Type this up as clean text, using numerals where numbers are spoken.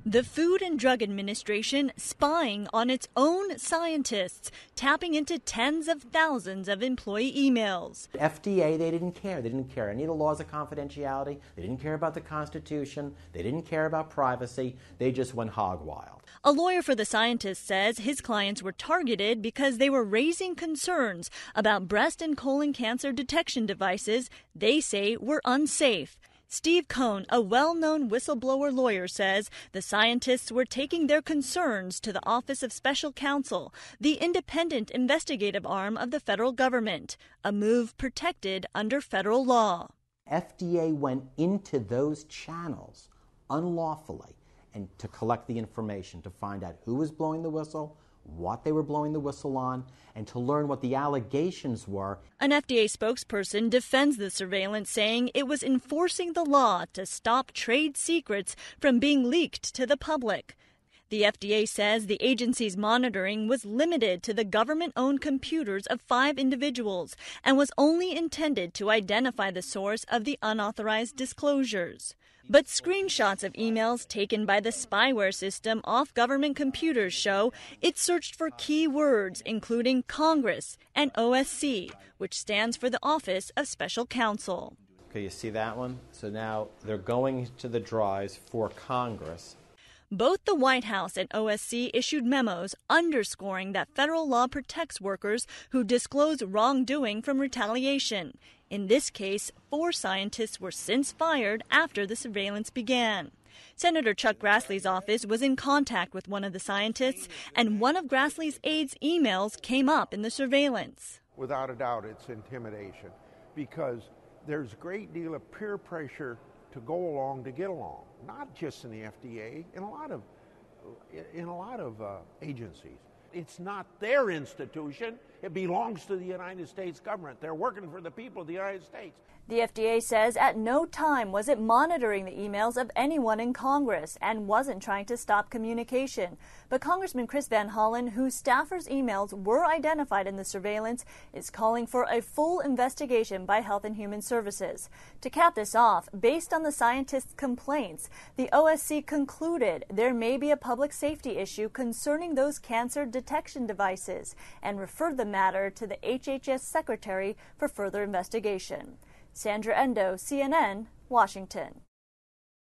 The Food and Drug Administration spying on its own scientists, tapping into tens of thousands of employee emails. The FDA, they didn't care. They didn't care any of the laws of confidentiality. They didn't care about the Constitution. They didn't care about privacy. They just went hog wild. A lawyer for the scientist says his clients were targeted because they were raising concerns about breast and colon cancer detection devices they say were unsafe. Steve Cohn, a well-known whistleblower lawyer, says the scientists were taking their concerns to the Office of Special Counsel, the independent investigative arm of the federal government, a move protected under federal law. FDA went into those channels unlawfully and to collect the information, to find out who was blowing the whistle, what they were blowing the whistle on, and to learn what the allegations were. An FDA spokesperson defends the surveillance, saying it was enforcing the law to stop trade secrets from being leaked to the public. The FDA says the agency's monitoring was limited to the government-owned computers of 5 individuals and was only intended to identify the source of the unauthorized disclosures. But screenshots of emails taken by the spyware system off government computers show it searched for key words, including Congress and OSC, which stands for the Office of Special Counsel. Okay, you see that one? So now they're going to the drives for Congress. Both the White House and OSC issued memos underscoring that federal law protects workers who disclose wrongdoing from retaliation. In this case, 4 scientists were since fired after the surveillance began. Senator Chuck Grassley's office was in contact with one of the scientists, and one of Grassley's aides' emails came up in the surveillance. Without a doubt, it's intimidation, because there's a great deal of peer pressure to go along to get along, not just in the FDA, in a lot of agencies. It's not their institution. It belongs to the United States government. They're working for the people of the United States. The FDA says at no time was it monitoring the emails of anyone in Congress and wasn't trying to stop communication. But Congressman Chris Van Hollen, whose staffers' emails were identified in the surveillance, is calling for a full investigation by Health and Human Services. To cap this off, based on the scientists' complaints, the OSC concluded there may be a public safety issue concerning those cancer detection devices and referred the matter to the HHS Secretary for further investigation. Sandra Endo, CNN, Washington.